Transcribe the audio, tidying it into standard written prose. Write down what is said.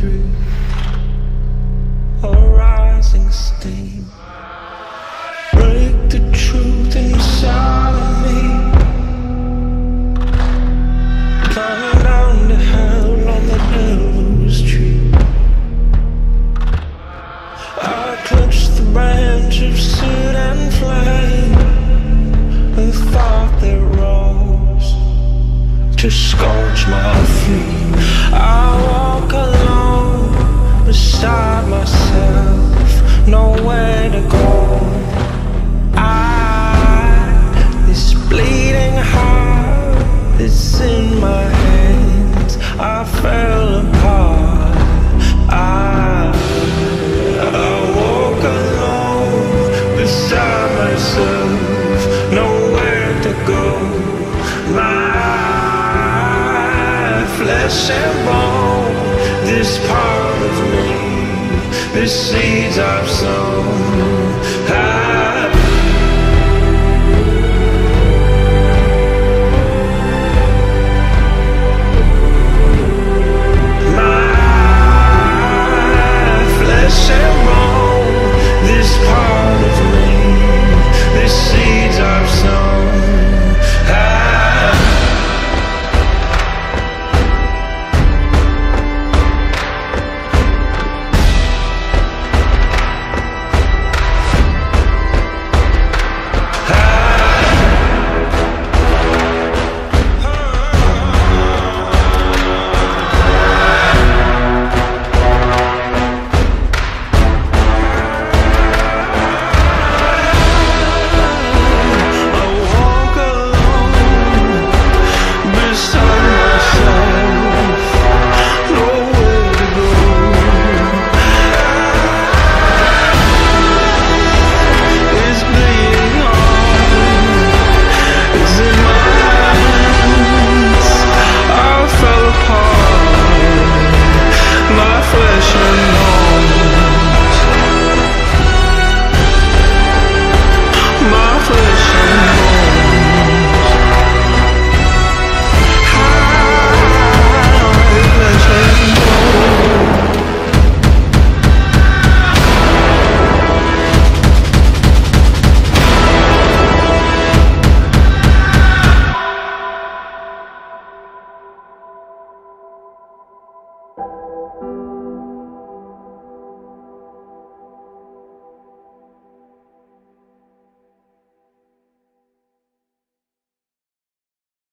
through a rising steam. Break the truth inside of me. Climb down to hell on the devil's tree. I clutch the branch of soot and flame, the thought that rose to scorch my feet. I walk alone beside myself, nowhere to go. This bleeding heart that's in my hands, I fell apart. I walk alone beside myself, nowhere to go. My flesh and bone, this part of me, the seeds I've sown.